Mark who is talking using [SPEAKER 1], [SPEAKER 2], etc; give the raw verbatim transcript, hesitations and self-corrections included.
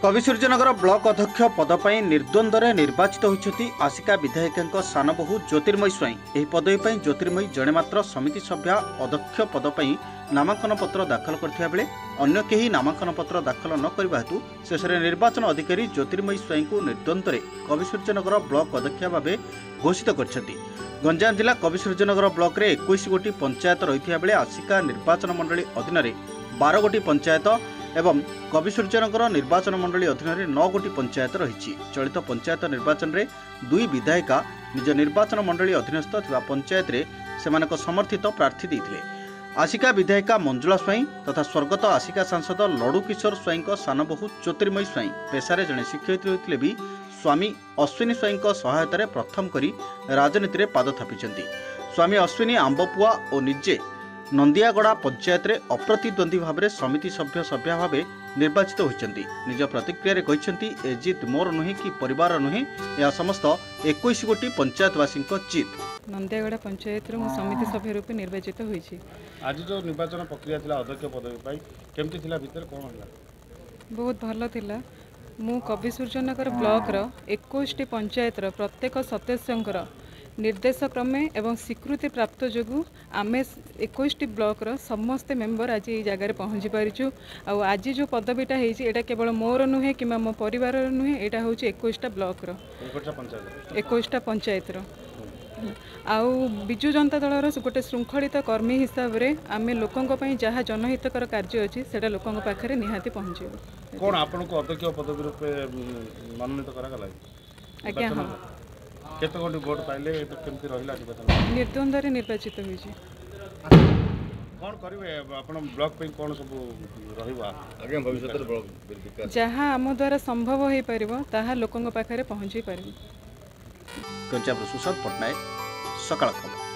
[SPEAKER 1] कविसूर्यनगर block अध्यक्ष पदपाई निर्द्वंद्व निर्वाचित होती आसिका विधायिका सान बहु ज्योतिर्मयी स्वाई। यह पदवी पर ज्योतिर्मयी जड़े मात्र समिति सभ्या अध्यक्ष पदपाई नामांकन पत्र दाखल करथिबा बेले अन्य केही नामांकन पत्र दाखल न करबा हेतु शेष निर्वाचन अधिकारी ज्योतिर्मयी स्वाई को निर्द्वंद्व कविसूर्यनगर ब्लॉक अध्यक्ष भाव घोषित करछथि। गंजाम जिला कविसूर्यनगर ब्लॉक रे इक्कीस गोटी पंचायत रही बेले आसिका निर्वाचन मंडली अधीन बारह गोटी पंचायत एवं कविसूर्यनगर निर्वाचन मंडली अधीन में नौ गोटी पंचायत रही। चलित पंचायत निर्वाचन में दुई विधायिका निज निर्वाचन मंडली अधीनस्थ थिबा पंचायत रे सेमानक समर्थित प्रार्थी देथिले। आसिका विधायिका मंजुला स्वाई तथा स्वर्गत आसिका सांसद लडू किशोर स्वाई सान बहु ज्योतिर्मयी स्वाई पेशारे जड़े शिक्षयित्री होते भी स्वामी अश्विनी स्वाई सहायतार प्रथम करी राजनीति में पाद थापिछंती। स्वामी अश्विनी आंबपुआ और निजे नंदियागड़ा पंचायत रे अप्रतिद्वंदी भाव में समिति सभ्य सभ्या भाव निर्वाचित होती। निज प्रतिक्रिया कहते ए जीत मोर नुहे कि परिवार नुहे, यह समस्त इक्कीस गोटी पंचायतवासी जीत।
[SPEAKER 2] नंदियागड़ा पंचायत रे समिति सभ्य रूप निर्वाचित होती।
[SPEAKER 3] आज जो निर्वाचन प्रक्रिया थिला अध्यक्ष पदवी पाई केमती थिला भीतर कोन होला?
[SPEAKER 2] बहुत भल थिला। मु कविसूर्यनगर ब्लॉक रो इक्कीस टी पंचायत रो प्रत्येक सदस्यंकर निर्देश क्रमे एवं स्वीकृति प्राप्त जोगु आमे इक्कीस टी ब्लॉक रो समस्त मेंबर आज ये जगह पहुँची पारिछु। आ आज जो पदवीटा होती एटा केवल मोर नुहे कि मो परिवार नुहे, एटा हूँ इक्कीस टा ब्लॉक रो इक्कीस टा पंचायत रो। आउ बिजु जनता दल गोटे श्रृंखलित कर्मी हिसाब रे आमे लोकों जहाँ जनहितकर कार्य अच्छी से लोकों पाखे निहाती पहुँचे।
[SPEAKER 3] कौन आपन को अध्यक्ष पदवी रूप मनोनीत करा गला?
[SPEAKER 2] आज्ञा हाँ।
[SPEAKER 3] केते गोटी वोट पाइले केमती रहिला निर्वाचन?
[SPEAKER 2] निर्द्वंद्व रे निर्वाचित होईछि।
[SPEAKER 3] कौन करिवे आपन ब्लॉक पे कौन सब रहिबा आगे भविष्य रे ब्लॉक विकास
[SPEAKER 2] जहाँ आम द्वारा संभव हो पारिबो ताहा लोकों पाखे पहुँची पारिबो।
[SPEAKER 1] गंजाम सुशांत पटनायक, सकाळ खबर।